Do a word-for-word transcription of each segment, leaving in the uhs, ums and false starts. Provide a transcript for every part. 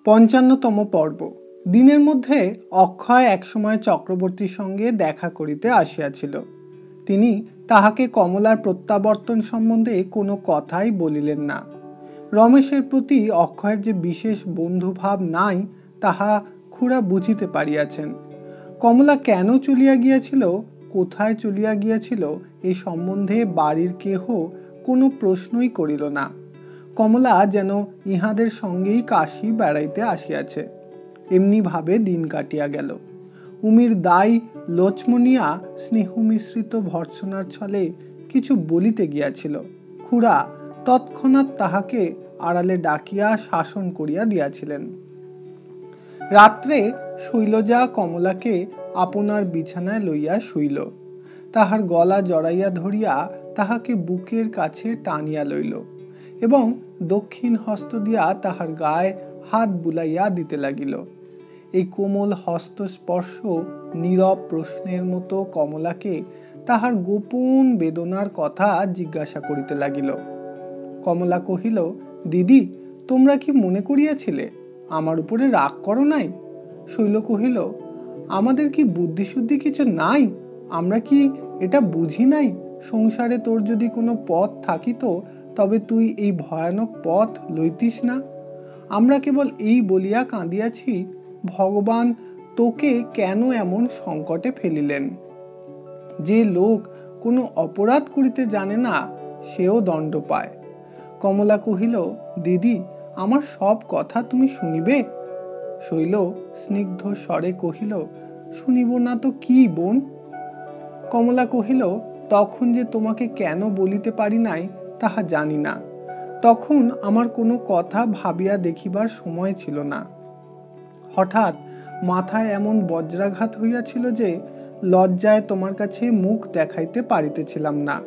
পঞ্চান্নতম পর্ব। দিনের মধ্যে অক্ষয় একসময় চক্রবর্তীর সঙ্গে দেখা করিতে আসিয়াছিল। তিনি তাহাকে কমলার প্রত্যাবর্তন সম্বন্ধে কোনো কথাই বলিলেন না। রমেশের প্রতি অক্ষয়ের যে বিশেষ বন্ধুভাব নাই তাহা খুড়া বুঝিতে পারিয়াছেন। কমলা কেন চলিয়া গিয়াছিল, কোথায় চলিয়া গিয়াছিল, এই সম্বন্ধে বাড়ির কেহ কোনো প্রশ্নই করিল না। কমলা যেন ইহাদের সঙ্গেই কাশী বেড়াইতে আসিয়াছে, এমনি ভাবে দিন কাটিয়া গেল। উমির দাই লক্ষ্মণিয়া স্নেহ মিশ্রিত ভর্ৎসনার ছলে কিছু বলিতে গিয়াছিল। খুড়া তৎক্ষণাৎ তাহাকে আড়ালে ডাকিয়া শাসন করিয়া দিয়াছিলেন। রাত্রে শৈলজা কমলাকে আপনার বিছানায় লইয়া শুইল। তাহার গলা জড়াইয়া ধরিয়া তাহাকে বুকের কাছে টানিয়া লইল এবং দক্ষিণ হস্ত দিয়া তাহার গায়ে হাত বুলাইয়া দিতে লাগিল। এই কোমল হস্তস্পর্শ নীরব প্রশ্নের মতো কমলাকে তাহার গোপন বেদনার কথা জিজ্ঞাসা করিতে লাগিল। কমলা কহিল, দিদি, তোমরা কি মনে করিয়াছিলে আমার উপরে রাগ করো নাই? শৈল কহিল, আমাদের কি বুদ্ধিশুদ্ধি কিছু নাই? আমরা কি এটা বুঝি নাই সংসারে তোর যদি কোনো পথ থাকিত তবে তুই এই ভয়ানক পথ লইতিস না? আমরা কেবল এই বলিয়া কাঁদিয়াছি, ভগবান তোকে কেন এমন সংকটে ফেলিলেন? যে লোক কোনো অপরাধ করিতে জানে না সেও দণ্ড পায়। কমলা কহিল, দিদি, আমার সব কথা তুমি শুনিবে? শৈল স্নিগ্ধ স্বরে কহিল, শুনিব না তো কি বোন? কমলা কহিল, তখন যে তোমাকে কেন বলিতে পারি নাই তাহা জানি না। তখন আমার কোনো কথা ভাবিয়া দেখিবার সময় ছিল না। হঠাৎ মাথায় এমন বজ্রাঘাত হইয়াছিল যে লজ্জায় তোমার কাছে মুখ দেখাইতে পারিতেছিলাম না।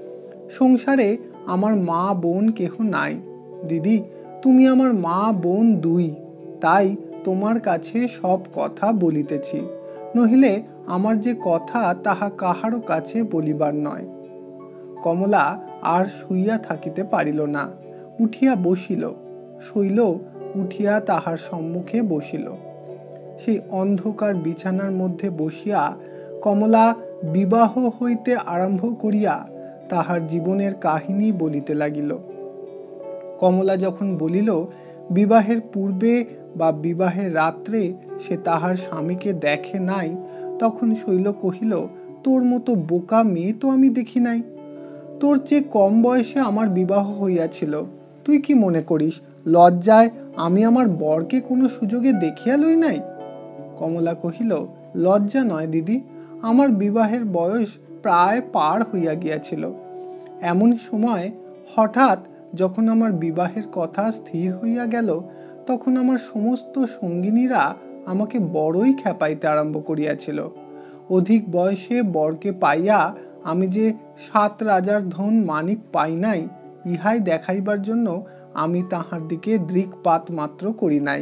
সংসারে আমার মা বোন কেহ নাই দিদি, তুমি আমার মা বোন দুই, তাই তোমার কাছে সব কথা বলিতেছি, নহিলে আমার যে কথা তাহা কাহারও কাছে বলিবার নয়। কমলা আর শুইয়া থাকিতে পারিল না, উঠিয়া বসিল। শৈল উঠিয়া তাহার সম্মুখে বসিল। সেই অন্ধকার বিছানার মধ্যে বসিয়া কমলা বিবাহ হইতে আরম্ভ করিয়া তাহার জীবনের কাহিনী বলিতে লাগিল। কমলা যখন বলিল বিবাহের পূর্বে বা বিবাহের রাত্রে সে তাহার স্বামীকে দেখে নাই, তখন শৈল কহিল, তোর মতো বোকা মেয়ে তো আমি দেখি নাই। তোর চেয়ে কম বয়সে আমার বিবাহ হইয়াছিল। তুই কি মনে করিস লজ্জায় আমি আমার বরকে কোনো সুযোগে দেখিয়া লই নাই? কমলা কহিল, লজ্জা নয় দিদি, আমার বিবাহের বয়স প্রায় পার হইয়া গিয়াছিল। এমন সময় হঠাৎ যখন আমার বিবাহের কথা স্থির হইয়া গেল, তখন আমার সমস্ত সঙ্গিনীরা আমাকে বড়ই খেপাইতে আরম্ভ করিয়াছিল। অধিক বয়সে বরকে পাইয়া আমি যে সাত রাজার ধন মানিক পাই নাই, ইহাই দেখাইবার জন্য আমি তাহার দিকে দৃকপাত মাত্র করি নাই।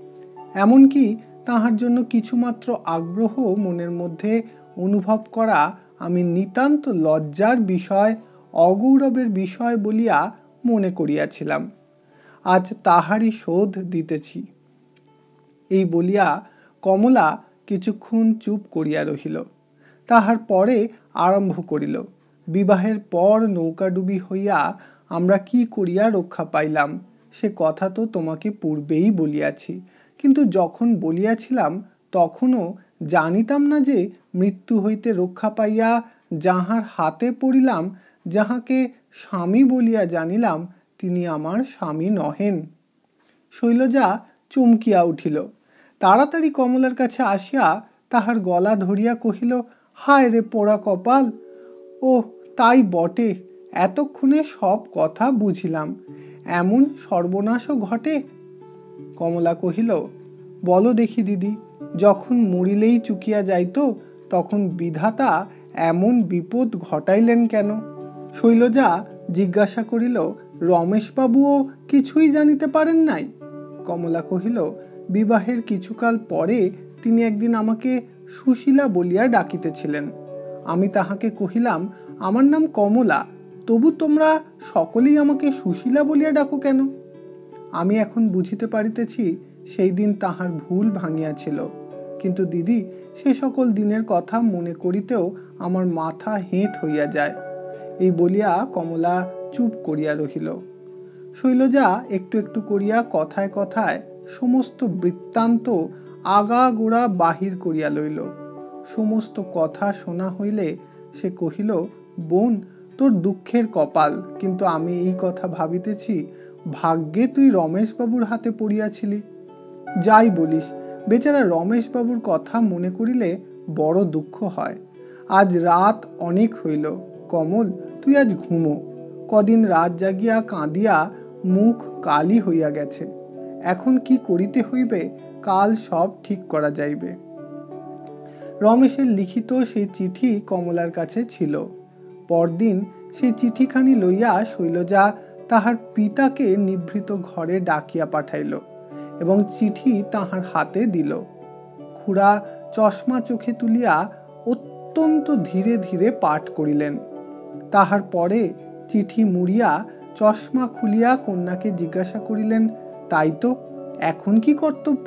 এমনকি তাহার জন্য কিছুমাত্র আগ্রহ মনের মধ্যে অনুভব করা আমি নিতান্ত লজ্জার বিষয়, অগৌরবের বিষয় বলিয়া মনে করিয়াছিলাম। আজ তাহারই শোধ দিতেছি। এই বলিয়া কমলা কিছুক্ষণ চুপ করিয়া রহিল। তাহার পরে আরম্ভ করিল, বিবাহের পর নৌকাডুবি হইয়া আমরা কি করিয়া রক্ষা পাইলাম সে কথা তো তোমাকে পূর্বেই বলিয়াছি, কিন্তু যখন বলিয়াছিলাম তখনও জানিতাম না যে মৃত্যু হইতে রক্ষা পাইয়া যাহার হাতে পড়িলাম, যাহাকে স্বামী বলিয়া জানিলাম, তিনি আমার স্বামী নহেন। শৈলজা চমকিয়া উঠিল। তাড়াতাড়ি কমলার কাছে আসিয়া তাহার গলা ধরিয়া কহিল, হায় রে পোড়া কপাল! ও তাই বটে, এতক্ষণে সব কথা বুঝিলাম, এমন সর্বনাশও ঘটে? কমলা কহিল, বলো দেখি দিদি, যখন মরিলেই চুকিয়া যাইত তখন বিধাতা এমন বিপদ ঘটাইলেন কেন? শৈলজা জিজ্ঞাসা করিল, রমেশবাবুও কিছুই জানিতে পারেন নাই? কমলা কহিল, বিবাহের কিছুকাল পরে তিনি একদিন আমাকে সুশীলা বলিয়া ডাকিতেছিলেন। আমি তাহাকে কহিলাম, আমার নাম কমলা, তবু তোমরা সকলেই আমাকে সুশীলা বলিয়া ডাকো কেন? আমি এখন বুঝিতে পারিতেছি সেই দিন তাহার ভুল ভাঙিয়াছিল, কিন্তু দিদি সে সকল দিনের কথা মনে করিতেও আমার মাথা হেঁট হইয়া যায়। এই বলিয়া কমলা চুপ করিয়া রহিল। শৈলজা একটু একটু করিয়া কথায় কথায় সমস্ত বৃত্তান্ত আগাগোড়া বাহির করিয়া লইল। সমস্ত কথা শোনা হইলে সে কহিল, বোন, তোর দুঃখের কপাল, কিন্তু আমি এই কথা ভাবিতেছি, ভাগ্যে তুই রমেশবাবুর হাতে পড়িয়াছিলি। যাই বলিস, বেচারা রমেশবাবুর কথা মনে করিলে বড় দুঃখ হয়। আজ রাত অনেক হইল, কমল তুই আজ ঘুমো। কদিন রাত জাগিয়া কাঁদিয়া মুখ কালি হইয়া গেছে। এখন কি করিতে হইবে, কাল সব ঠিক করা যাইবে। রমেশের লিখিত সেই চিঠি কমলার কাছে ছিল। পরদিন সেই চিঠিখানি লইয়া শৈলজা তাহার পিতাকে নিভৃত ঘরে ডাকিয়া পাঠাইল এবং চিঠি তাহার হাতে দিল। খুড়া চশমা চোখে তুলিয়া অত্যন্ত ধীরে ধীরে পাঠ করিলেন। তাহার পরে চিঠি মুড়িয়া চশমা খুলিয়া কন্যাকে জিজ্ঞাসা করিলেন, তাই তো, এখন কি কর্তব্য?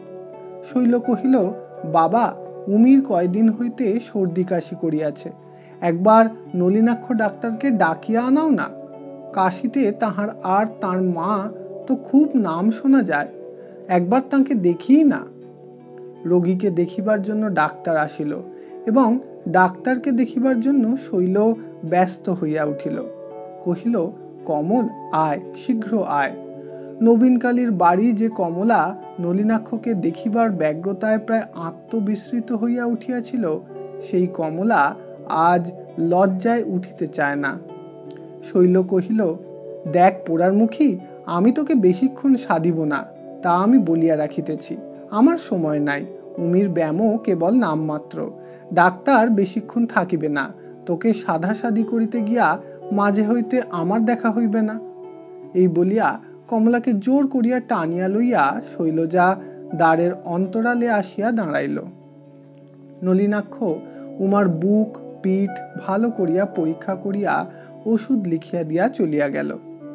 শৈল কহিল, বাবা, উমির কয়দিন হইতে সর্দি কাশি করিয়াছে, একবার নলিনাক্ষ ডাক্তারকে ডাকিয়া আনাও না। কাশিতে তাহার আর তার মা তো খুব নাম শোনা যায়, একবার তাকে দেখিই না। রোগীকে দেখিবার জন্য ডাক্তার আসিল এবং ডাক্তারকে দেখিবার জন্য শৈল ব্যস্ত হইয়া উঠিল। কহিল, কমল, আয়, শীঘ্র আয়। নবীনকালীর বাড়ি যে কমলা নলিনাক্ষকে দেখিবার ব্যগ্রতায় প্রায় আত্মবিস্মৃত হইয়া উঠিয়াছিল, সেই কমলা আজ লজ্জায় উঠিতে চায় না। শৈল কহিল, দেখ পোড়ারমুখী, আমি তোকে বেশিক্ষণ সাধিব না, তা আমি বলিয়া রাখিতেছি। আমার সময় নাই, উমির ব্যামো কেবল নামমাত্র, ডাক্তার বেশিক্ষণ থাকিবে না। তোকে সাধাসাধি করিতে গিয়া মাঝে হইতে আমার দেখা হইবে না। এই বলিয়া কমলাকে জোর করিয়া টানিয়া লইয়া শৈলজা দ্বারের অন্তরালে আসিয়া দাঁড়াইল। নলিনাক্ষ উমার বুক পিঠ ভালো করিয়া পরীক্ষা করিয়া ওষুধ লিখিয়া দিয়া চলিয়া গেল।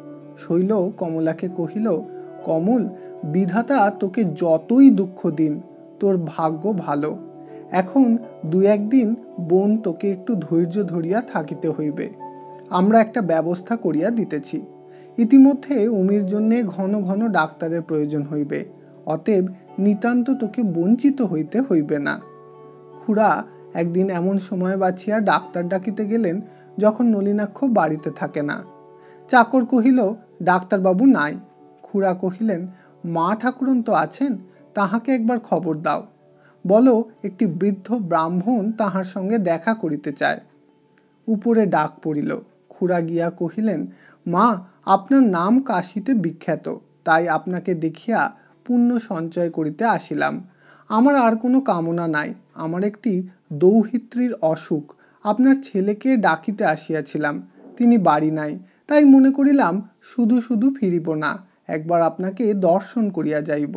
শৈল কমলাকে কহিল, কমল, বিধাতা তোকে যতই দুঃখ দিন, তোর ভাগ্য ভালো। এখন দু একদিন বোন তোকে একটু ধৈর্য ধরিয়া থাকিতে হইবে। আমরা একটা ব্যবস্থা করিয়া দিতেছি। ইতিমধ্যে উমির জন্যে ঘন ঘন ডাক্তারের প্রয়োজন হইবে, অতএব নিতান্ত তোকে বঞ্চিত হইতে হইবে না। খুড়া একদিন এমন সময় বাছিয়া ডাক্তার ডাকিতে গেলেন যখন নলিনাক্ষ বাড়িতে থাকে না। চাকর কহিল, ডাক্তারবাবু নাই। খুড়া কহিলেন, মা ঠাকুরন তো আছেন, তাহাকে একবার খবর দাও, বলো একটি বৃদ্ধ ব্রাহ্মণ তাহার সঙ্গে দেখা করিতে চায়। উপরে ডাক পড়িল। খুড়া গিয়া কহিলেন, মা, আপনার নাম কাশীতে বিখ্যাত, তাই আপনাকে দেখিয়া পুণ্য সঞ্চয় করিতে আসিলাম। আমার আর কোনো কামনা নাই, আমার একটি দৌহিত্রীর অসুখ, আপনার ছেলেকে ডাকিতে আসিয়াছিলাম, তিনি বাড়ি নাই, তাই মনে করিলাম শুধু শুধু ফিরিব না, একবার আপনাকে দর্শন করিয়া যাইব।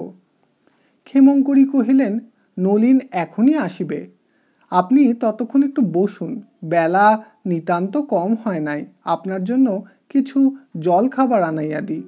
ক্ষেমঙ্করী কহিলেন, নলিন এখনই আসিবে, আপনি ততক্ষণ একটু বসুন, বেলা নিতান্ত কম হয় নাই, আপনার জন্য কিছু জল খাবার আনাইয়া দিই।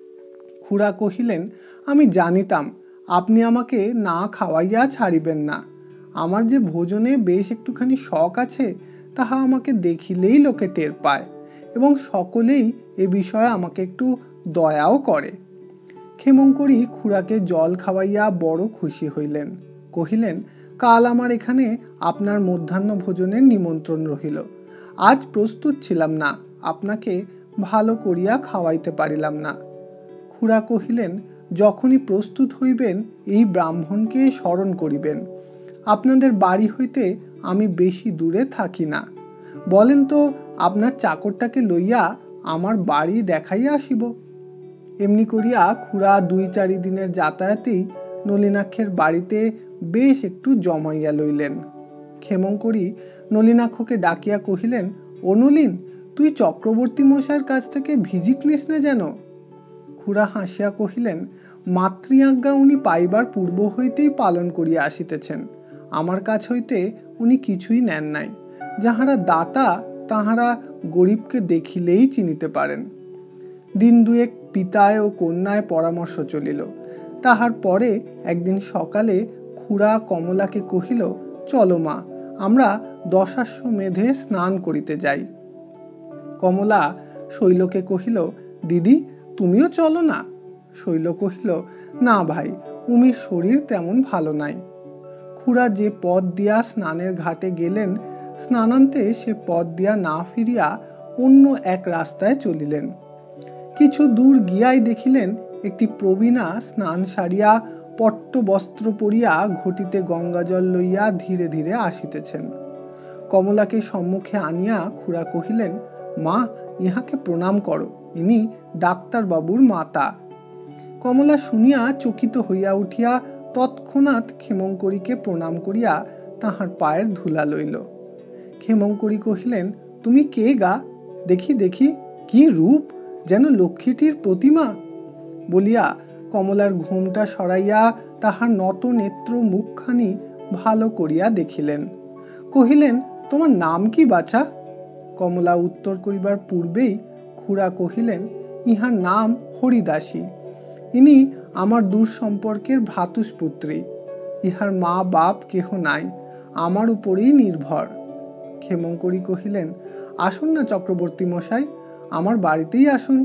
খুড়া কহিলেন, আমি জানিতাম আপনি আমাকে না খাওয়াইয়া ছাড়িবেন না। আমার যে ভোজনে বেশ একটুখানি শখ আছে, তাহা আমাকে দেখিলেই লোকে টের পায় এবং সকলেই এ বিষয়ে আমাকে একটু দয়াও করে। ক্ষেমঙ্করী খুড়াকে জল খাওয়াইয়া বড় খুশি হইলেন। কহিলেন, কাল আমার এখানে আপনার মধ্যাহ্ন ভোজনের নিমন্ত্রণ রহিল, আজ প্রস্তুত ছিলাম না, আপনাকে ভালো করিয়া খাওয়াইতে পারিলাম না। খুড়া কহিলেন, যখনই প্রস্তুত হইবেন এই ব্রাহ্মণকে স্মরণ করিবেন। আপনাদের বাড়ি হইতে আমি বেশি দূরে থাকি না, বলেন তো আপনার চাকরটাকে লইয়া আমার বাড়ি দেখাইয়া আসিব। এমনি করিয়া খুড়া দুই চারি দিনের যাতায়াতেই নলিনাক্ষের বাড়িতে বেশ একটু জমাইয়া লইলেন। ক্ষেমঙ্করী নলিনাক্ষকে ডাকিয়া কহিলেন, ও নলিন, তুই চক্রবর্তী মশাইয়ের কাছ থেকে ভিজিট নিস না যেন। খুড়া হাসিয়া কহিলেন, মাতৃ আজ্ঞা উনি পাইবার পূর্ব হইতেই পালন করিয়া আসিতেছেন, আমার কাছ হইতে উনি কিছুই নেন নাই। যাহারা দাতা তাহারা গরিবকে দেখিলেই চিনিতে পারেন। দিন দুয়েক পিতায় ও কন্যায় পরামর্শ চলিল। তাহার পরে একদিন সকালে খুড়া কমলাকে কহিল, চলো মা, আমরা দশাশ্বমেধে স্নান করিতে যাই। কমলা শৈলকে কহিল, দিদি তুমিও চলো না। শৈল কহিল, না ভাই, উমির শরীর তেমন ভালো নাই। খুড়া যে পথ দিয়া স্নানের ঘাটে গেলেন, স্নানান্তে সে পথ দিয়া না ফিরিয়া অন্য এক রাস্তায় চলিলেন। কিছু দূর গিয়াই দেখিলেন একটি প্রবীণা স্নান সারিয়া পট্ট বস্ত্র পরিয়া ঘটিতে গঙ্গাজল লইয়া ধীরে ধীরে আসিতেছেন। কমলাকে সম্মুখে আনিয়া খুড়া কহিলেন, মা, ইহাকে প্রণাম করো, ইনি ডাক্তারবাবুর মাতা। কমলা শুনিয়া চকিত হইয়া উঠিয়া তৎক্ষণাৎ ক্ষেমংকরীকে প্রণাম করিয়া তাহার পায়ের ধুলা লইল। ক্ষেমংকরী কহিলেন, তুমি কে গা? দেখি দেখি, কি রূপ, যেন লক্ষ্মীটির প্রতিমা। বলিয়া কমলার ঘোমটা সরাইয়া তাহার নত নেত্র মুখখানি ভালো করিয়া দেখিলেন। কহিলেন, তোমার নাম কি বাছা? কমলা উত্তর করিবার পূর্বেই খুড়া কহিলেন, ইহার নাম হরিদাসী। ইনি আমার দূর সম্পর্কের ভ্রাতুষ্পুত্রী। ইহার মা বাপ কেহ নাই, আমার উপরেই নির্ভর। ক্ষেমংকরী কহিলেন, আসুন না চক্রবর্তী মশাই, আমার বাড়িতেই আসুন।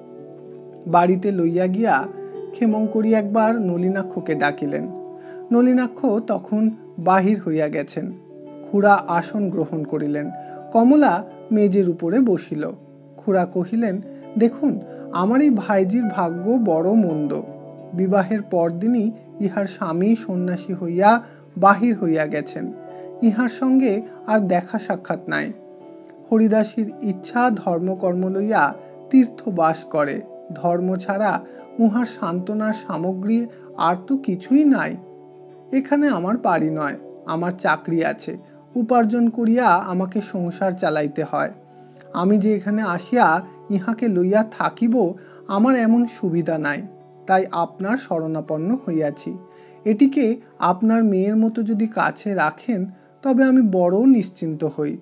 বাড়িতে লইয়া গিয়া ক্ষেমংকরী একবার নলিনাক্ষকে ডাকিলেন। নলিনাক্ষ তখন বাহির হইয়া গেছেন। খুড়া আসন গ্রহণ করিলেন। কমলা মেজের উপরে বসিল। খুড়া কহিলেন, দেখুন, আমার এই ভাইজির ভাগ্য বড় মন্দ। বিবাহের পরদিনই ইহার স্বামী সন্ন্যাসী হইয়া বাহির হইয়া গেছেন। ইহার সঙ্গে আর দেখা সাক্ষাৎ নাই। হরিদাসীর ইচ্ছা ধর্মকর্ম লইয়া তীর্থবাস করে। ধর্ম ছাড়া উহার সান্ত্বনার সামগ্রী আর তো কিছুই নাই। এখানে আমার বাড়ি নয়, আমার চাকরি আছে, উপার্জন করিয়া আমাকে সংসার চালাইতে হয়। আমি যে এখানে আসিয়া ইহাকে লইয়া থাকিব, আমার এমন সুবিধা নাই, তাই আপনার শরণাপন্ন হইয়াছি। এটিকে আপনার মেয়ের মতো যদি কাছে রাখেন, তবে আমি বড় নিশ্চিন্ত হই।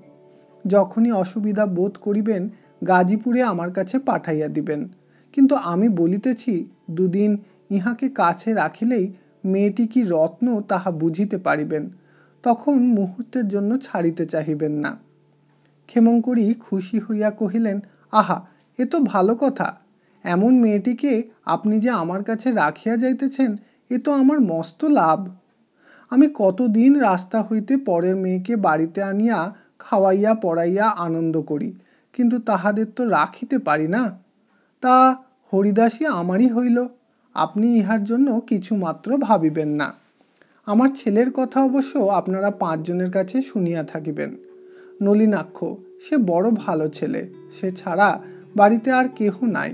যখনই অসুবিধা বোধ করিবেন, গাজীপুরে আমার কাছে পাঠাইয়া দিবেন। কিন্তু আমি বলিতেছি, দুদিন ইহাকে কাছে রাখিলেই মেয়েটি কি রত্ন তাহা বুঝিতে পারিবেন। তখন মুহূর্তের জন্য ছাড়িতে চাহিবেন না। ক্ষেমংকরী খুশি হইয়া কহিলেন, আহা, এ তো ভালো কথা। এমন মেয়েটিকে আপনি যে আমার কাছে রাখিয়া যাইতেছেন, এ তো আমার মস্ত লাভ। আমি কতদিন রাস্তা হইতে পরের মেয়েকে বাড়িতে আনিয়া খাওয়াইয়া পড়াইয়া আনন্দ করি, কিন্তু তাহাদের তো রাখিতে পারি না। তা হরিদাসী আমারই হইল। আপনি ইহার জন্য কিছু মাত্র ভাবিবেন না। আমার ছেলের কথা অবশ্য আপনারা পাঁচজনের কাছে শুনিয়া থাকিবেন। নলিনাক্ষ, সে বড় ভালো ছেলে, সে ছাড়া বাড়িতে আর কেহ নাই।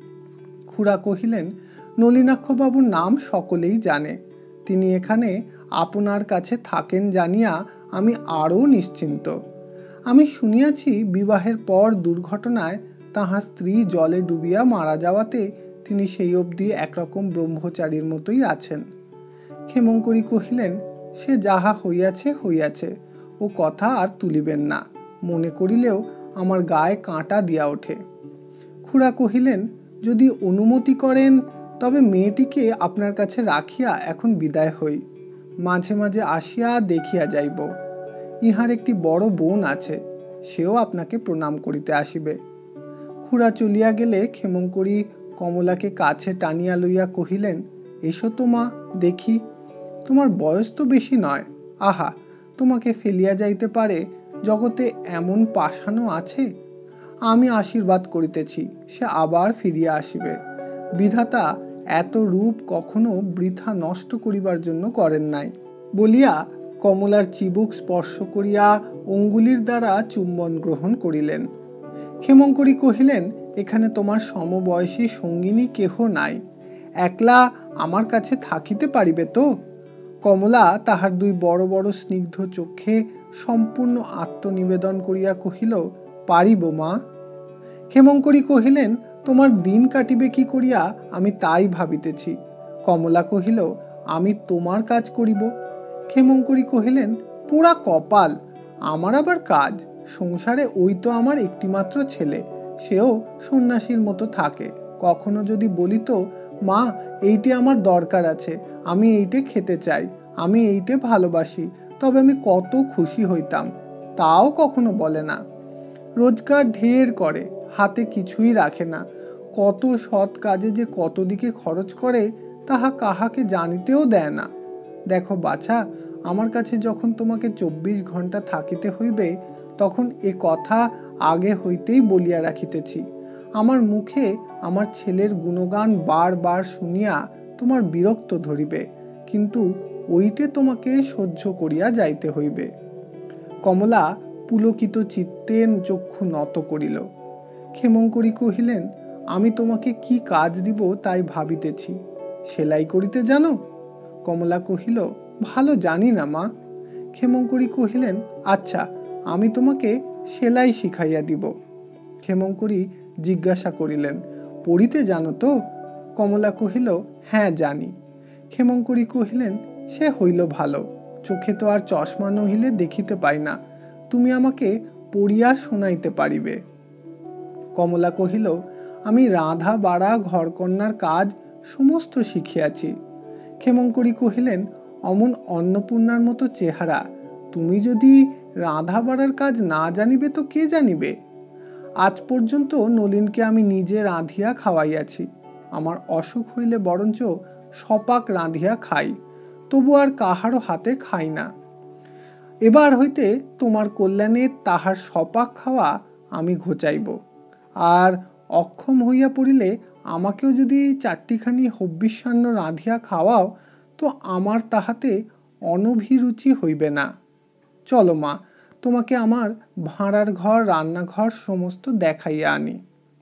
খুড়া কহিলেন, নলিনাক্ষবাবুর নাম সকলেই জানে। তিনি এখানে আপনার কাছে থাকেন জানিয়া আমি আরও নিশ্চিন্ত। আমি শুনিয়াছি বিবাহের পর দুর্ঘটনায় তাহার স্ত্রী জলে ডুবিয়া মারা যাওয়াতে তিনি সেই অবধি একরকম ব্রহ্মচারীর মতোই আছেন। ক্ষেমংকরী কহিলেন, সে যাহা হইয়াছে হইয়াছে, ও কথা আর তুলিবেন না। মনে করিলেও আমার গায়ে কাঁটা দিয়া ওঠে। খুড়া কহিলেন, যদি অনুমতি করেন, তবে মেয়েটিকে আপনার কাছে রাখিয়া এখন বিদায় হই। মাঝে মাঝে আসিয়া দেখিয়া যাইব। ইহার একটি বড় বোন আছে, সেও আপনাকে প্রণাম করিতে আসিবে। খুড়া চলিয়া গেলে ক্ষেমংকরী কমলাকে কাছে টানিয়া লইয়া কহিলেন, এসো তো মা, দেখি। তোমার বয়স তো বেশি নয়। আহা, তোমাকে ফেলিয়া যাইতে পারে জগতে এমন পাষাণও আছে? আমি আশীর্বাদ করিতেছি, সে আবার ফিরিয়া আসিবে। বিধাতা এত রূপ কখনো বৃথা নষ্ট করিবার জন্য করেন নাই। বলিয়া কমলার চিবুক স্পর্শ করিয়া অঙ্গুলির দ্বারা চুম্বন গ্রহণ করিলেন। ক্ষেমংকরী কহিলেন, এখানে তোমার সমবয়সী সঙ্গিনী কেহ নাই, একলা আমার কাছে থাকিতে পারিবে তো? কমলা তাহার দুই বড় বড় স্নিগ্ধ চক্ষে সম্পূর্ণ আত্মনিবেদন করিয়া কহিল, পারিব মা। ক্ষেমংকরী কহিলেন, তোমার দিন কাটিবে কি করিয়া আমি তাই ভাবিতেছি। কমলা কহিল, আমি তোমার কাজ করিব। ক্ষেমংকরী কহিলেন, পোড়া কপাল, আমার আবার কাজ? সংসারে ওই তো আমার একটিমাত্র ছেলে, সেও সন্ন্যাসীর মতো থাকে, কখনো যদি বলিত, মা এইটে আমার দরকার আছে, আমি এইটে খেতে চাই, আমি এইটে ভালোবাসি, তবে আমি কত খুশি হইতাম। তাও কখনো বলে না। রোজগার ঢের করে, হাতে কিছুই রাখে না। কত সৎ কাজে যে কত দিকে খরচ করে তাহা কাহাকে জানিতেও দেয় না। দেখো বাছা, আমার কাছে যখন তোমাকে চব্বিশ ঘন্টা থাকিতে হইবে, তখন এ কথা আগে হইতেই বলিয়া রাখিতেছি। আমার মুখে আমার ছেলের গুণগান বারবার শুনিয়া তোমার বিরক্ত ধরিবে, কিন্তু ওইটে তোমাকে সহ্য করিয়া যাইতে হইবে। কমলা পুলকিত চিত্তে চক্ষু নত করিল। ক্ষেমংকরী কহিলেন, আমি তোমাকে কি কাজ দিব তাই ভাবিতেছি। সেলাই করিতে জানো? কমলা কহিল, ভালো জানি না মা। ক্ষেমংকরী কহিলেন, আচ্ছা, আমি তোমাকে সেলাই শিখাইয়া দিব। ক্ষেমংকরী জিজ্ঞাসা করিলেন, পড়িতে জানো তো? কমলা কহিল, হ্যাঁ জানি। ক্ষেমংকরী কহিলেন, সে হইল ভালো, চোখে তো আর চশমা নহিলে দেখিতে পাই না, তুমি আমাকে পড়িয়া শোনাইতে পারিবে। কমলা কহিল, আমি রাঁধা বাড়া ঘরকন্যার কাজ সমস্ত শিখিয়াছি। ক্ষেমংকরী কহিলেন, অমন অন্নপূর্ণার মতো চেহারা, তুমি যদি রাঁধা বাড়ার কাজ না জানিবে তো কে জানিবে? আজ পর্যন্ত নলিনকে আমি নিজে রাঁধিয়া খাওয়াইয়াছি। আমার অসুখ হইলে বরঞ্চ সপাক রাঁধিয়া খাই, তবু আর কাহারও হাতে খাই না। এবার হইতে তোমার কল্যাণে তাহার সপাক খাওয়া আমি ঘোচাইব। আর অক্ষম হইয়া পড়িলে আমাকেও যদি চারটিখানি হব্বিষ্যান্ন রাঁধিয়া খাওয়াও, তো আমার তাহাতে অনভিরুচি হইবে না। চলো মা, তোমাকে আমার ভাঁড়ার ঘর রান্নাঘর সমস্ত দেখাইয়া আনি।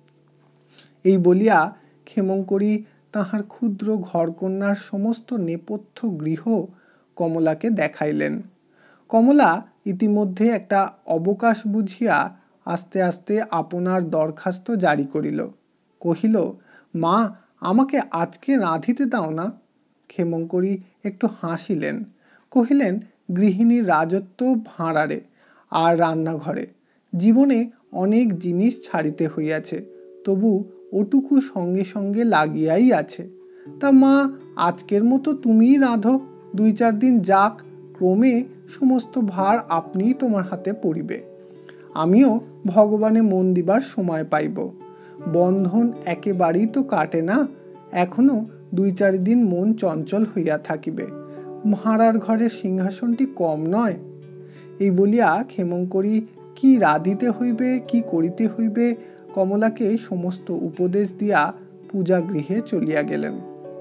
এই বলিয়া ক্ষেমংকরী তাহার ক্ষুদ্র ঘরকন্যার সমস্ত নেপথ্য গৃহ কমলাকে দেখাইলেন। কমলা ইতিমধ্যে একটা অবকাশ বুঝিয়া আস্তে আস্তে আপনার দরখাস্ত জারি করিল। কহিল, মা আমাকে আজকে রাঁধিতে দাও না। ক্ষেমংকরী একটু হাসিলেন, কহিলেন, গৃহিণীর রাজত্ব ভাঁড়ারে আর রান্নাঘরে। জীবনে অনেক জিনিস ছাড়িতে হইয়াছে, তবু ওটুকু সঙ্গে সঙ্গে লাগিয়াই আছে। তা মা আজকের মতো তুমিই রাঁধো, দুই চার দিন যাক, ক্রমে সমস্ত ভার আপনিই তোমার হাতে পড়িবে। আমিও ভগবানে মন দিবার সময় পাইব। বন্ধন একেবারেই তো কাটে না, এখনো দুই চার দিন মন চঞ্চল হইয়া থাকিবে। ভাঁড়ার ঘরের সিংহাসনটি কম নয়। এই বলিয়া ক্ষেমংকরী কি রাঁধিতে হইবে, কি করিতে হইবে কমলাকে সমস্ত উপদেশ দিয়া পূজাগৃহে চলিয়া গেলেন।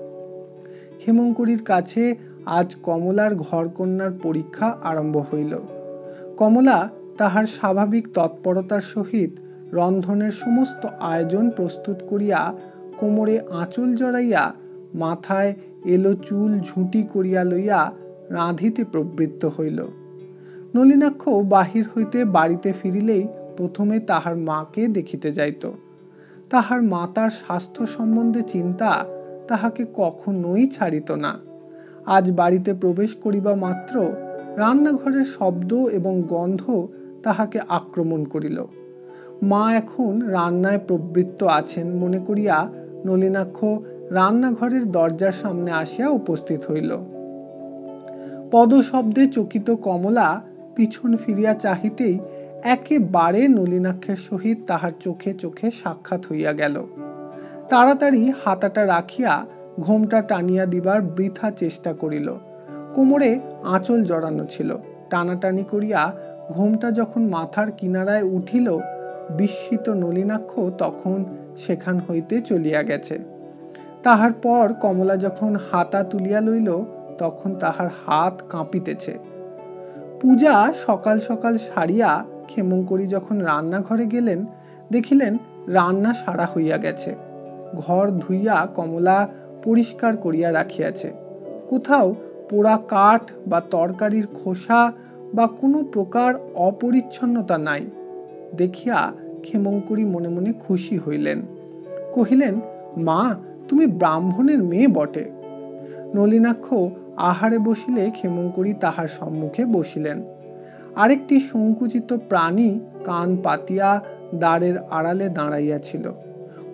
ক্ষেমংকরীর কাছে আজ কমলার ঘরকন্যার পরীক্ষা আরম্ভ হইল। কমলা তাহার স্বাভাবিক তৎপরতার সহিত রন্ধনের সমস্ত আয়োজন প্রস্তুত করিয়া কোমরে আঁচল জড়াইয়া মাথায় এলো চুল ঝুঁটি করিয়া লইয়া রাঁধিতে প্রবৃত্ত হইল। নলিনাক্ষ বাহির হইতে বাড়িতে ফিরিলেই প্রথমে তাহার মাকে দেখিতে যাইত। তাহার মাতার স্বাস্থ্য সম্বন্ধে চিন্তা তাহাকে কখনোই ছাড়িত না। আজ বাড়িতে প্রবেশ করিবা মাত্র রান্নাঘরের শব্দ এবং গন্ধ তাহাকে আক্রমণ করিল। মা এখন রান্নায় প্রবৃত্ত আছেন মনে করিয়া নলিনাক্ষ রান্নাঘরের দরজার সামনে আসিয়া উপস্থিত হইল। পদশব্দে চকিত কমলা পিছন ফিরিয়া চাহিতেই একেবারে নলিনাক্ষের সহিত তাহার চোখে চোখে সাক্ষাৎ হইয়া গেল। তাড়াতাড়ি হাতাটা রাখিয়া ঘোমটা টানিয়া দিবার বৃথা চেষ্টা করিল। কোমরে আঁচল জড়ানো ছিল। টানাটানি করিয়া ঘোমটা যখন মাথার কিনারায় উঠিল, বিস্মিত নলিনাক্ষ তখন সেখান হইতে চলিয়া গেছে। তাহার পর কমলা যখন হাতা তুলিয়া লইল, তখন তাহার হাত কাঁপিতেছে। পূজা সকাল সকাল সারিয়া ক্ষেমংকরী যখন রান্নাঘরে গেলেন, দেখিলেন রান্না সারা হইয়া গেছে। ঘর ধুইয়া কমলা পরিষ্কার করিয়া রাখিয়াছে। কোথাও পোড়া কাঠ বা তরকারির খোসা বা কোনো প্রকার অপরিচ্ছন্নতা নাই। দেখিয়া ক্ষেমংকরী মনে মনে খুশি হইলেন। কহিলেন, মা তুমি ব্রাহ্মণের মেয়ে বটে। নলিনাক্ষ আহারে বসিলে ক্ষেমংকরী তাহার সম্মুখে বসিলেন। আরেকটি সংকুচিত প্রাণী কান পাতিয়া দ্বারের আড়ালে দাঁড়াইয়াছিল।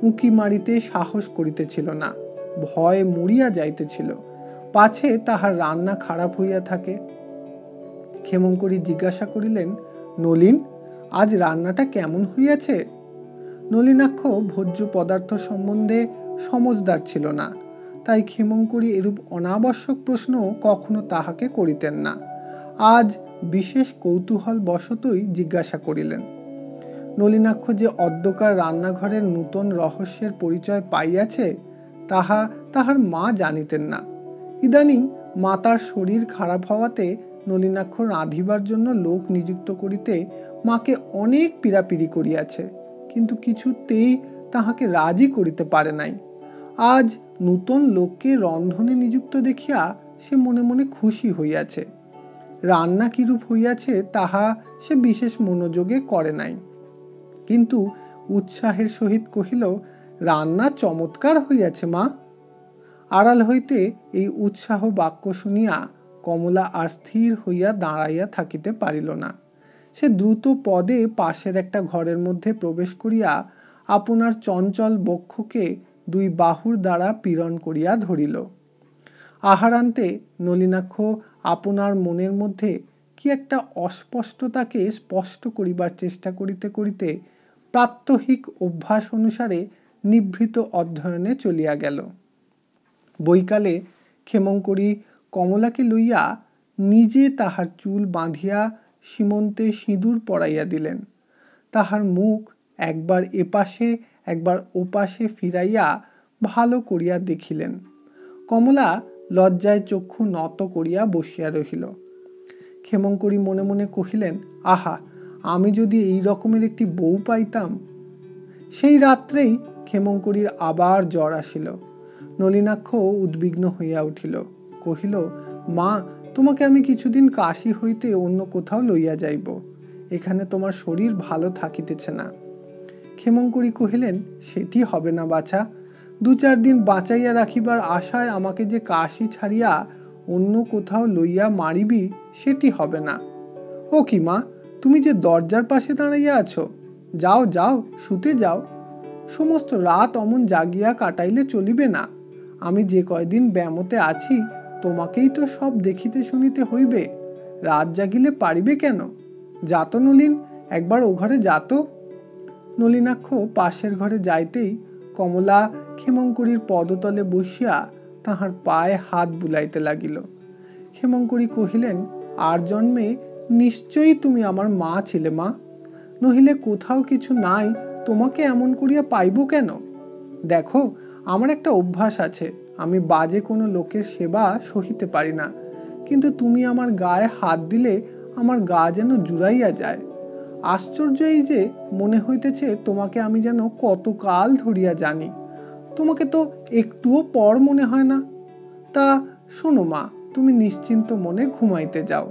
উঁকি মারিতে সাহস করিতেছিল না, ভয় মরিয়া যাইতেছিল, পাছে তাহার রান্না খারাপ হইয়া থাকে। ক্ষেমংকরী জিজ্ঞাসা করিলেন, নলিন, আজ রান্নাটা কেমন হইয়াছে? নলিনাক্ষ ভোজ্য পদার্থ সম্বন্ধে সমজদার ছিল না, তাই ক্ষেমংকরী এরূপ অনাবশ্যক প্রশ্ন কখনো তাহাকে করিতেন না। আজ বিশেষ কৌতূহল বশতই জিজ্ঞাসা করিলেন। নলিনাক্ষ যে অদ্যকার রান্নাঘরের নূতন রহস্যের পরিচয় পাইয়াছে তাহা তাহার মা জানিতেন না। ইদানিং মাতার শরীর খারাপ হওয়াতে নলিনাক্ষ রাঁধিবার জন্য লোক নিযুক্ত করিতে মাকে অনেক পীড়াপিড়ি করিয়াছে, কিন্তু কিছুতেই তাহাকে রাজি করিতে পারে নাই। আজ নূতন লোককে রন্ধনে নিযুক্ত দেখিয়া সে মনে মনে খুশি হইয়াছে। রান্না কিরূপ হইয়াছে তাহা সে বিশেষ মনোযোগে করে নাই, কিন্তু উৎসাহের সহিত কহিল, রান্না চমৎকার হইয়াছে মা। আড়াল হইতে এই উৎসাহ বাক্য শুনিয়া কমলা আর স্থির হইয়া দাঁড়াইয়া থাকিতে পারিল না। সে দ্রুত পদে পাশের একটা ঘরের মধ্যে প্রবেশ করিয়া আপনার চঞ্চল বক্ষকে দুই বাহুর দ্বারা পীড়ন করিয়া ধরিল। আহারান্তে নলিনাক্ষ আপনার মনের মধ্যে কি একটা অস্পষ্টতাকে স্পষ্ট করিবার চেষ্টা করিতে করিতে প্রাত্যহিক অভ্যাস অনুসারে নিভৃত অধ্যয়নে চলিয়া গেল। বৈকালে ক্ষেমংকরী কমলাকে লইয়া নিজে তাহার চুল বাঁধিয়া সীমন্তে সিঁদুর পরাইয়া দিলেন। তাহার মুখ একবার এপাশে একবার ওপাশে ফিরাইয়া ভালো করিয়া দেখিলেন। কমলা লজ্জায় চক্ষু নত করিয়া বসিয়া রহিল। ক্ষেমংকরী মনে মনে কহিলেন, আহা, আমি যদি এই রকমের একটি বউ পাইতাম। সেই রাত্রেই ক্ষেমংকরীর আবার জ্বর আসিল। নলিনাক্ষ উদ্বিগ্ন হইয়া উঠিল, কহিল, মা, তোমাকে আমি কিছুদিন কাশী হইতে অন্য কোথাও লইয়া যাইব, এখানে তোমার শরীর ভালো থাকিতেছে না। ক্ষেমংকরী কহিলেন, সেটি হবে না বাছা, দু চার দিন বাঁচাইয়া রাখিবার আশায় আমাকে যে কাশী ছাড়িয়া অন্য কোথাও লইয়া মারিবি, সেটি হবে না। ও কি মা, তুমি যে দরজার পাশে দাঁড়াইয়া আছো, যাও যাও, শুতে যাও। সমস্ত রাত অমন জাগিয়া কাটাইলে চলিবে না। আমি যে কয়দিন ব্যামোতে আছি তোমাকেই তো সব দেখিতে শুনিতে হইবে, রাত জাগিলে পারিবে কেন? যাত নলিন, একবার ও ঘরে যাত। নলিনাক্ষ পাশের ঘরে যাইতেই কমলা ক্ষেমংকরীর পদতলে বসিয়া তাহার পায়ে হাত বুলাইতে লাগিল। ক্ষেমংকরী কহিলেন, আর জন্মে নিশ্চয়ই তুমি আমার মা ছিলে মা, নহিলে কোথাও কিছু নাই তোমাকে এমন করিয়া পাইব কেন? দেখো, আমার একটা অভ্যাস আছে, আমি বাজে কোনো লোকের সেবা সহিতে পারি না, কিন্তু তুমি আমার গায়ে হাত দিলে আমার গা যেন জুড়াইয়া যায়। আশ্চর্য এই যে মনে হইতেছে তোমাকে আমি যেন কতকাল ধরিয়া জানি, তোমাকে তো একটুও পর মনে হয় না। তা শোনো মা, তুমি নিশ্চিন্ত মনে ঘুমাইতে যাও।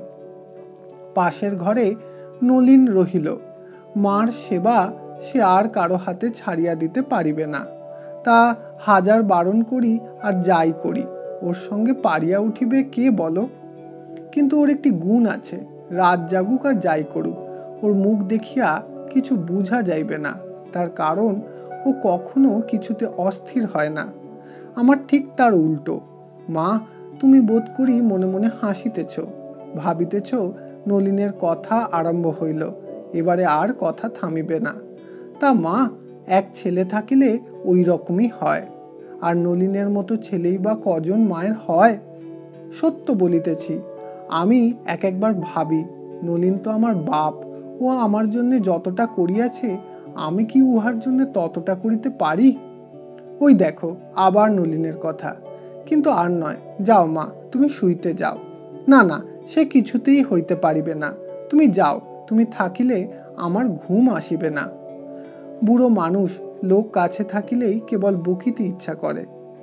পাশের ঘরে নলিন রহিল। মার সেবা সে আর কারো হাতে ছাড়িয়া দিতে পারিবে না। তা হাজার বারণ করি আর যাই করি, ওর সঙ্গে পারিয়া উঠিবে কে বলো? কিন্তু ওর একটি গুণ আছে, রাত জাগুক আর যাই করুক, ওর মুখ দেখিয়া কিছু বুঝা যাইবে না। তার কারণ ও কখনো কিছুতে অস্থির হয় না। আমার ঠিক তার উল্টো। মা, তুমি বোধ করি মনে মনে হাসিতেছ, ভাবিতেছ নলিনের কথা আরম্ভ হইল, এবারে আর কথা থামিবে না। তা মা, এক ছেলে থাকিলে ওই রকমই হয়, আর নলিনের মতো ছেলেই বা কজন মায়ের হয়? সত্য বলিতেছি, আমি এক একবার ভাবি, নলিন তো আমার বাপ, ও আমার জন্য যতটা করিয়াছে, আমি কি উহার জন্য ততটা করিতে পারি? ওই দেখো আবার নলিনের কথা। কিন্তু আর নয়, যাও মা, তুমি শুইতে যাও। না না, সে কিছুতেই হইতে পারিবে না, তুমি যাও, তুমি থাকিলে আমার ঘুম আসিবে না। বুড়ো মানুষ, লোক কাছে থাকিলেই কেবল বকিতে ইচ্ছা করে।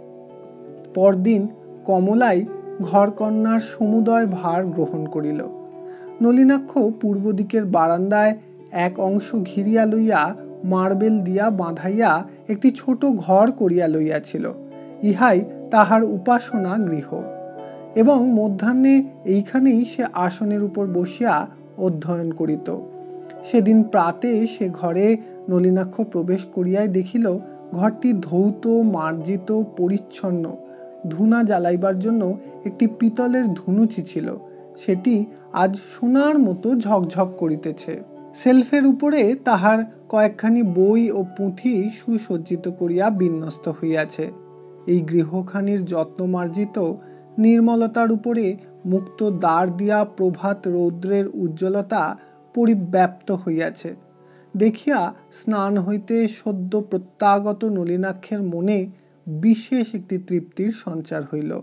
পরদিন কমলাই ঘরকন্নার সমুদয় ভার গ্রহণ করিল। নলিনাক্ষ পূর্ব দিকের বারান্দায় এক অংশ ঘিরিয়া লইয়া মার্বেল দিয়া বাঁধাইয়া একটি ছোট ঘর করিয়া লইয়াছিল। ইহাই তাহার উপাসনা গৃহ, এবং মধ্যাহ্নে এইখানেই সে আসনের উপর বসিয়া অধ্যয়ন করিত। সেদিন প্রাতে সে ঘরে নলিনাক্ষ প্রবেশ করিয়াই দেখিল ঘরটি ধৌত, মার্জিত, পরিচ্ছন্ন। ধুনা জ্বালাইবার জন্য একটি পিতলের ধুনুচি ছিল, সেটি আজ সোনার মতো ঝকঝক করিতেছে। সেলফের উপরে তাহার কয়েকখানি বই ও পুঁথি সুসজ্জিত করিয়া বিন্যস্ত হইয়াছে। এই গৃহখানির যত্নমার্জিত নির্মলতার উপরে মুক্ত দ্বার দিয়া প্রভাত রৌদ্রের উজ্জ্বলতা পরিব্যাপ্ত হইয়াছে। দেখিয়া স্নান হইতে সদ্য প্রত্যাগত নলিনাক্ষের মনে বিশেষ একটি তৃপ্তির সঞ্চার হইল।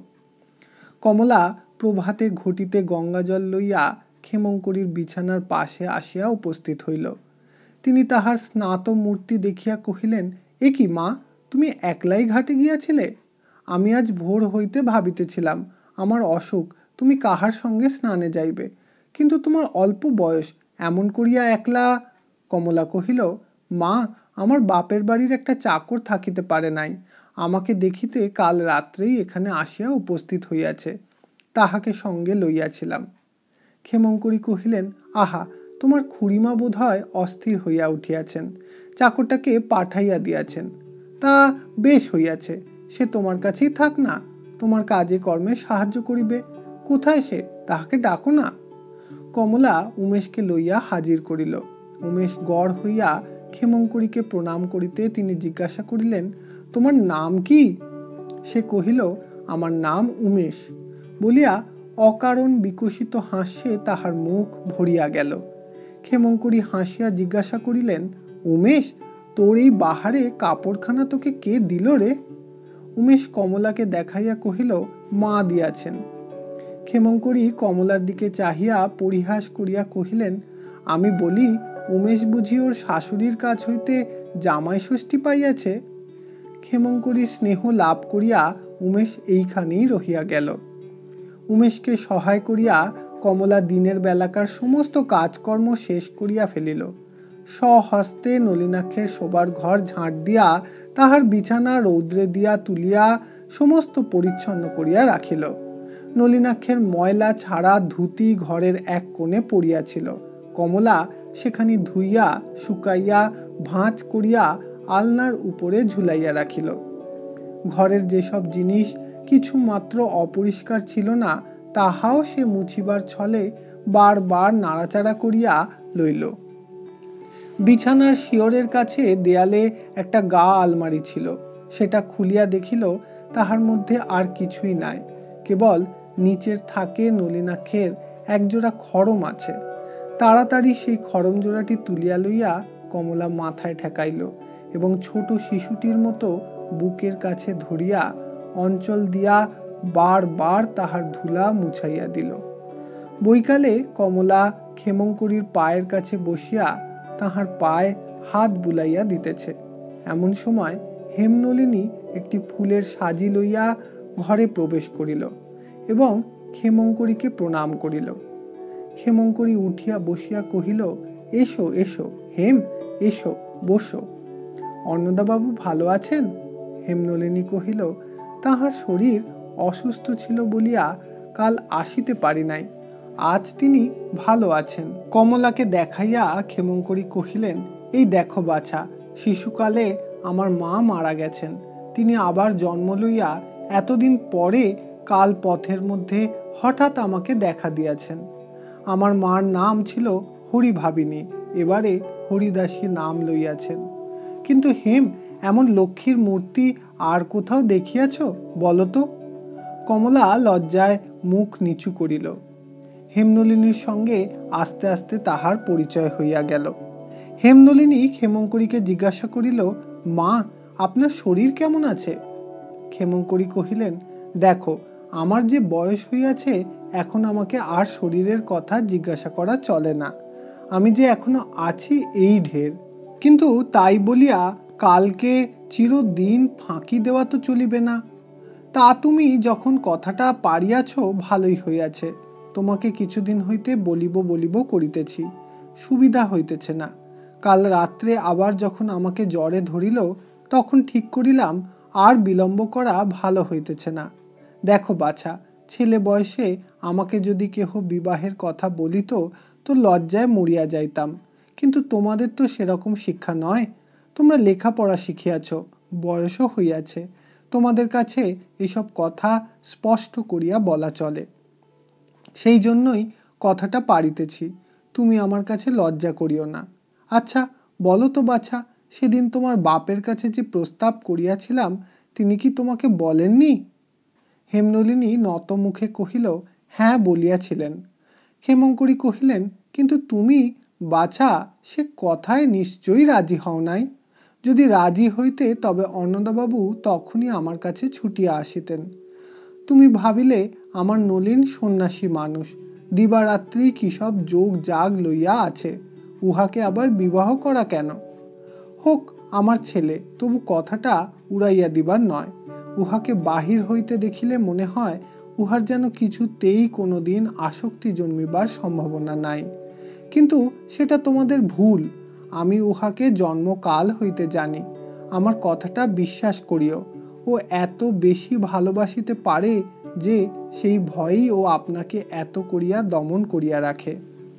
কমলা প্রভাতে ঘটিতে গঙ্গাজল লইয়া ক্ষেমংকরীর বিছানার পাশে আসিয়া উপস্থিত হইল। তিনি তাহার স্নাত মূর্তি দেখিয়া কহিলেন, এ কি মা, তুমি একলাই ঘাটে গিয়াছিলে? আমি আজ ভোর হইতে ভাবিতেছিলাম আমার অসুখ, তুমি কাহার সঙ্গে স্নানে যাইবে, কিন্তু তোমার অল্প বয়স, এমন করিয়া একলা। কমলা কহিল, মা, আমার বাপের বাড়ির একটা চাকর থাকিতে পারে নাই, আমাকে দেখিতে কাল রাত্রেই এখানে আসিয়া উপস্থিত হইয়াছে, তাহাকে সঙ্গে লইয়াছিলাম। ক্ষেমংকরী কহিলেন, আহা, তোমার খুড়িমা বোধ হয় অস্থির হইয়া উঠিয়াছেন, চাকরটাকে পাঠাইয়া দিয়াছেন। তা বেশ হইয়াছে, সে তোমার কাছেই থাক না, তোমার কাজে কর্মে সাহায্য করিবে। কোথায় সে, তাহাকে ডাকো না। কমলা উমেশকে লইয়া হাজির করিল। উমেশ গড় হইয়া ক্ষেমংকরীকে প্রণাম করিতে তিনি জিজ্ঞাসা করিলেন, তোমার নাম কি? সে কহিল, আমার নাম উমেশ বলিয়া অকারণ বিকশিত হাস্যে তাহার মুখ ভরিয়া গেল। ক্ষেমংকরী হাসিয়া জিজ্ঞাসা করিলেন, উমেশ, তোর এই বাহারে কাপড়খানা তোকে কে দিল রে? উমেশ কমলাকে দেখাইয়া কহিল, মা দিয়াছেন। ক্ষেমংকরী কমলার দিকে চাহিয়া পরিহাস করিয়া কহিলেন, আমি বলি, উমেশ বুঝি ওর শাশুড়ির কাছ হইতে জামাই ষষ্ঠী পাইয়াছে? ক্ষেমংকরীর স্নেহ লাভ করিয়া উমেশ এইখানেই রহিয়া গেল। উমেশকে সহায় করিয়া কমলা দিনের বেলাকার সমস্ত কাজকর্ম শেষ করিয়া ফেলিল। স্বহস্তে নলিনাক্ষের শোবার ঘর ঝাঁট দিয়া তাহার বিছানা রৌদ্রে দিয়া তুলিয়া সমস্ত পরিচ্ছন্ন করিয়া রাখিল। নলিনাক্ষের ময়লা ছাড়া ধুতি ঘরের এক কোণে পড়িয়াছিল। কমলা সেখানি ধুইয়া শুকাইয়া ভাঁজ করিয়া আলনার উপরে ঝুলাইয়া রাখিল। ঘরের যেসব জিনিস কিছু মাত্র অপরিষ্কার ছিল না, তাহাও সে মুছিবার ছলে বারবার নাড়াচাড়া করিয়া লইল। বিছানার শিয়রের কাছে দেয়ালে একটা গা আলমারি ছিল, সেটা খুলিয়া দেখিল তাহার মধ্যে আর কিছুই নাই, কেবল নিচের থাকে নলিনাক্ষের একজোড়া খড়ম আছে। তাড়াতাড়ি সেই খড়ম জোড়াটি তুলিয়া লইয়া কমলা মাথায় ঠেকাইল এবং ছোট শিশুটির মতো বুকের কাছে ধরিয়া অঞ্চল দিয়া বারবার তাহার ধুলা মুছাইয়া দিল। বৈকালে কমলা ক্ষেমংকরীর পায়ের কাছে বসিয়া তাহার পায়ে হাত বুলাইয়া দিতেছে। এমন সময় হেমনলিনী একটি ফুলের সাজি লইয়া ঘরে প্রবেশ করিল এবং ক্ষেমংকরীকে প্রণাম করিল। ক্ষেমংকরী উঠিয়া বসিয়া কহিল, এসো এসো হেম, এসো বসো। অন্নদাবাবু ভালো আছেন? হেমনলিনী কহিল, তাহার শরীর অসুস্থ ছিল বলিয়া কাল আসিতে পারি নাই, আজ তিনি ভালো আছেন। কমলাকে দেখাইয়া ক্ষেমংকরী কহিলেন, এই দেখো বাছা, শিশুকালে আমার মা মারা গেছেন, তিনি আবার জন্ম লইয়া এতদিন পরে কাল পথের মধ্যে হঠাৎ আমাকে দেখা দিয়াছেন। আমার মার নাম ছিল হরিভাবিনী, এবারে হরিদাসী নাম লইয়াছেন। কিন্তু হেম, এমন লক্ষ্মীর মূর্তি আর কোথাও দেখিয়াছ বলো তো? কমলা লজ্জায় মুখ নিচু করিল। হেমনলিনীর সঙ্গে আস্তে আস্তে তাহার পরিচয় হইয়া গেল। হেমনলিনী ক্ষেমংকরীকে জিজ্ঞাসা করিল, মা, আপনার শরীর কেমন আছে? ক্ষেমংকরী কহিলেন, দেখো, আমার যে বয়স হইয়াছে, এখন আমাকে আর শরীরের কথা জিজ্ঞাসা করা চলে না, আমি যে এখনো আছি এই ঢের। কিন্তু তাই বলিয়া কালকে চিরদিন ফাঁকি দেওয়া তো চলিবে না। তা তুমি যখন কথাটা পারিয়াছ ভালোই হইয়াছে, তোমাকে কিছুদিন হইতে বলিব বলিব করিতেছি, সুবিধা হইতেছে না। কাল রাত্রে আবার যখন আমাকে জ্বরে ধরিল, তখন ঠিক করিলাম আর বিলম্ব করা ভালো হইতেছে না। দেখো বাছা, ছেলে বয়সে আমাকে যদি কেহ বিবাহের কথা বলিত তো লজ্জায় মরিয়া যাইতাম, কিন্তু তোমাদের তো সেরকম শিক্ষা নয়, তোমরা লেখাপড়া শিখিয়াছ, বয়সও হইয়াছে, তোমাদের কাছে এসব কথা স্পষ্ট করিয়া বলা চলে। সেই জন্যই কথাটা পারিতেছি, তুমি আমার কাছে লজ্জা করিও না। আচ্ছা বলো তো বাছা, সেদিন তোমার বাপের কাছে যে প্রস্তাব করিয়াছিলাম তিনি কি তোমাকে বলেননি? হেমনলিনী নত মুখে কহিল, হ্যাঁ বলিয়াছিলেন। ক্ষেমংকরী কহিলেন, কিন্তু তুমি বাছা সে কথায় নিশ্চয়ই রাজি হও নাই। যদি রাজি হইতে তবে অন্নদাবাবু তখনই আমার কাছে ছুটিয়া আসিতেন। তুমি ভাবিলে আমার নলিন সন্ন্যাসী মানুষ, দিবারাত্রি কি সব যোগ জাগ লইয়া আছে, উহাকে আবার বিবাহ করা কেন? হোক আমার ছেলে, তবু কথাটা উড়াইয়া দিবার নয়। উহাকে বাহির হইতে দেখিলে মনে হয় উহার যেন কিছুতেই কোনো দিন আসক্তি জন্মিবার সম্ভাবনা নাই। কিন্তু সেটা তোমাদের ভুল। আমি উহাকে জন্মকাল হইতে জানি। আমার কথাটা বিশ্বাস করিও, ও এত বেশি ভালোবাসিতে পারে যে সেই ভয়েই ও আপনাকে এত করিয়া দমন করিয়া রাখে।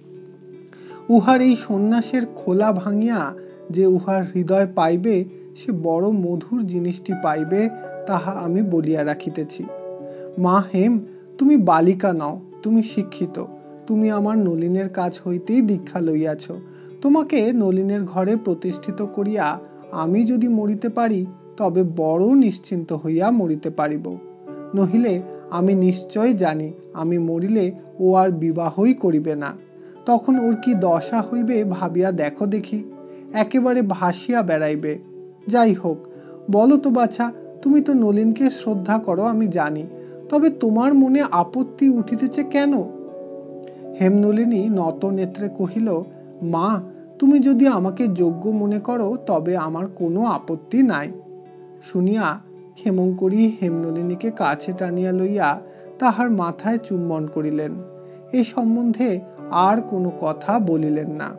উহার এই সন্ন্যাসের খোলা ভাঙিয়া যে উহার হৃদয় পাইবে, সে বড় মধুর জিনিসটি পাইবে, তাহা আমি বলিয়া রাখিতেছি। মা হেম, তুমি বালিকা নও, তুমি শিক্ষিত। তুমি আমার নলিনের কাছ হইতেই দীক্ষা লইয়াছ। তোমাকে নলিনের ঘরে প্রতিষ্ঠিত করিয়া আমি যদি মরিতে পারি, তবে বড় নিশ্চিন্ত হইয়া মরিতে পারিব। নহিলে আমি নিশ্চয় জানি আমি মরিলে ও আর বিবাহই করিবে না। তখন ওর কি দশা হইবে ভাবিয়া দেখো দেখি, একেবারে ভাসিয়া বেড়াইবে। যাই হোক, বলো তো বাছা, তুমি তো নলিনকে শ্রদ্ধা করো আমি জানি, তবে তোমার মনে আপত্তি উঠিতেছে কেন? হেমনলিনী নত নেত্রে কহিল, মা তুমি যদি আমাকে যোগ্য মনে করো তবে আমার কোনো আপত্তি নাই। শুনিয়া ক্ষেমংকরী হেমনলিনীকে কাছে টানিয়া লইয়া তাহার মাথায় চুম্বন করিলেন। এ সম্বন্ধে আর কোনো কথা বলিলেন না।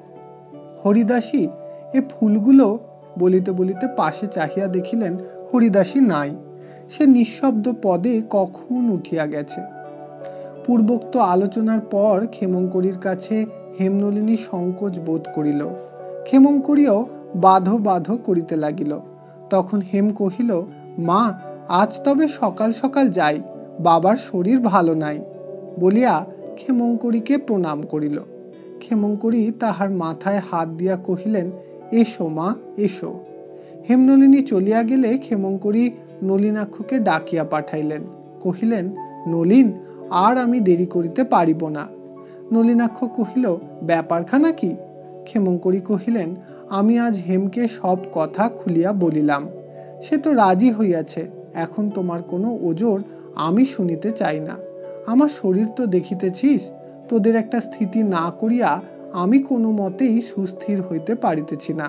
হরিদাসী, এ ফুলগুলো, বলিতে বলিতে পাশে চাহিয়া দেখিলেন হরিদাসী নাই। সে নিঃশব্দ পদে কখন উঠিয়া গেছে। পূর্বোক্ত আলোচনার পর ক্ষেমংকরীর কাছে হেমনলিনী সংকোচ বোধ করিল। ক্ষেমংকরীও বাধো বাধো করিতে লাগিল। তখন হেম কহিল, মা আজ তবে সকাল সকাল যাই, বাবার শরীর ভালো নাই, বলিয়া ক্ষেমংকরীকে প্রণাম করিল। ক্ষেমংকরী তাহার মাথায় হাত দিয়া কহিলেন, এসো মা এসো। হেমনলিনী চলিয়া গেলে ক্ষেমংকরী নলিনাক্ষকে ডাকিয়া পাঠাইলেন। কহিলেন, নলিন, আর আমি দেরি করিতে পারিব না। নলিনাক্ষ কহিল, ব্যাপারখানা কি? ক্ষেমংকরী কহিলেন, আমি আজ হেমকে সব কথা খুলিয়া বলিলাম, সে তো রাজি হইয়াছে। এখন তোমার কোনো ওজর আমি শুনিতে চাই না। আমার শরীর তো দেখিতেছিস, তোদের একটা স্থিতি না করিয়া আমি কোনো মতেই সুস্থির হইতে পারিতেছি না।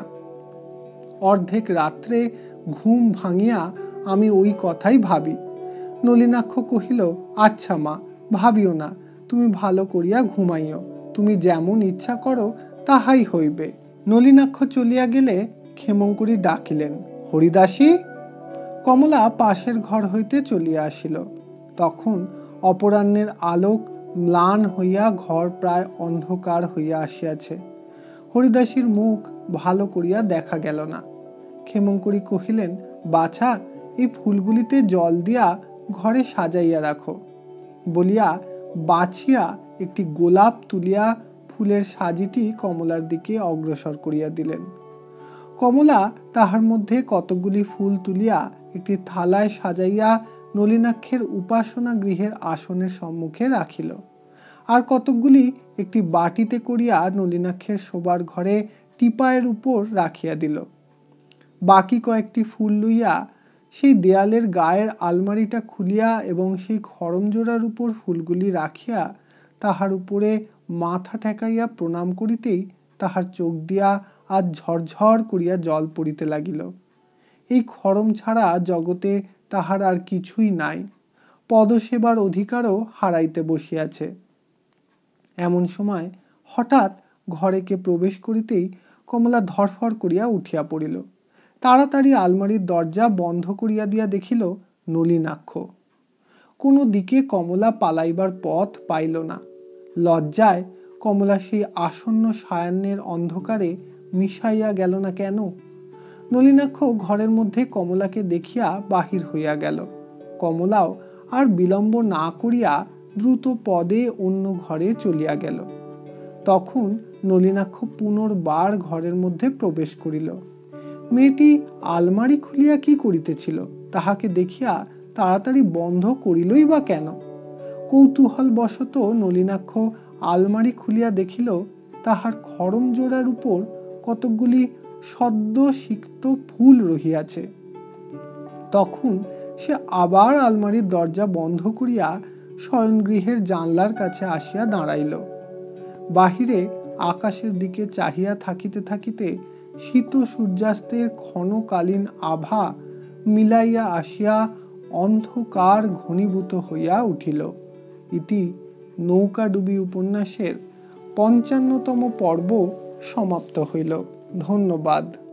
অর্ধেক রাত্রে ঘুম ভাঙিয়া আমি ওই কথাই ভাবি। নলিনাক্ষ কহিল, আচ্ছা মা, ভাবিও না, তুমি ভালো করিয়া ঘুমাইও, তুমি যেমন ইচ্ছা করো তাহাই হইবে। নলিনাক্ষ চলিয়া গেলে ক্ষেমংকরী ডাকিলেন, হরিদাসী। কমলা পাশের ঘর হইতে চলিয়া আসিল। তখন অপরাহ্নের আলোক ম্লান হইয়া ঘর প্রায় অন্ধকার হইয়া আসিয়াছে। হরিদাসীর মুখ ভালো করিয়া দেখা গেল না। ক্ষেমংকরী কহিলেন, বাছা, এই ফুলগুলিতে জল দিয়া ঘরে সাজাইয়া রাখো, বলিয়া বাছিয়া একটি গোলাপ তুলিয়া ফুলের সাজিটি কমলার দিকে অগ্রসর করিয়া দিলেন। কমলা তাহার মধ্যে কতকগুলি ফুল তুলিয়া একটি থালায় সাজাইয়া নলিনাক্ষের উপাসনা গৃহের আসনের সম্মুখে রাখিল। আর কতকগুলি একটি বাটিতে করিয়া নলিনাক্ষের শোবার ঘরে টিপায়ের উপর রাখিয়া দিল। বাকি কয়েকটি ফুল লইয়া সেই দেয়ালের গায়ের আলমারিটা খুলিয়া এবং সেই খড়মজোড়ার উপর ফুলগুলি রাখিয়া তাহার উপরে মাথা ঠেকাইয়া প্রণাম করিতেই তাহার চোখ দিয়া আজ ঝরঝর করিয়া জল পড়িতে লাগিল। এই খড়ম ছাড়া জগতে তাহার আর কিছুই নাই, পদসেবার অধিকারও হারাইতে বসিয়াছে। এমন সময় হঠাৎ ঘরে কে প্রবেশ করিতেই কমলা ধরফর করিয়া উঠিয়া পড়িল। তাড়াতাড়ি আলমারির দরজা বন্ধ করিয়া দিয়া দেখিল নলিনাক্ষ। কোনো দিকে কমলা পালাইবার পথ পাইল না। লজ্জায় কমলা সেই আসন্ন সায়াহ্নের অন্ধকারে মিশাইয়া গেল না কেন? নলিনাক্ষ ঘরের মধ্যে কমলাকে দেখিয়া বাহির হইয়া গেল। কমলাও আর বিলম্ব না করিয়া দ্রুত পদে অন্য ঘরে চলিয়া গেল। তখন নলিনাক্ষ পুনর্বার ঘরের মধ্যে প্রবেশ করিল। মেয়েটি আলমারি খুলিয়া কি করিতেছিল তাহাকে দেখিয়া তাড়াতাড়ি বন্ধ করিলই বা কেন? কৌতূহল বশত নলিনাক্ষ আলমারি খুলিয়া দেখিল তাহার খড়ম জোড়ার উপর কতকগুলি সদ্য সিক্ত ফুল রহিয়াছে। তখন সে আবার আলমারির দরজা বন্ধ করিয়া শয়নগৃহের জানলার কাছে আসিয়া দাঁড়াইল। বাহিরে আকাশের দিকে চাহিয়া থাকিতে থাকিতে শীত সূর্যাস্তের ক্ষণকালীন আভা মিলাইয়া আসিয়া অন্ধকার ঘনীভূত হইয়া উঠিল। ইতি নৌকাডুবি উপন্যাসের পঞ্চান্নতম পর্ব সমাপ্ত হইল। ধন্যবাদ।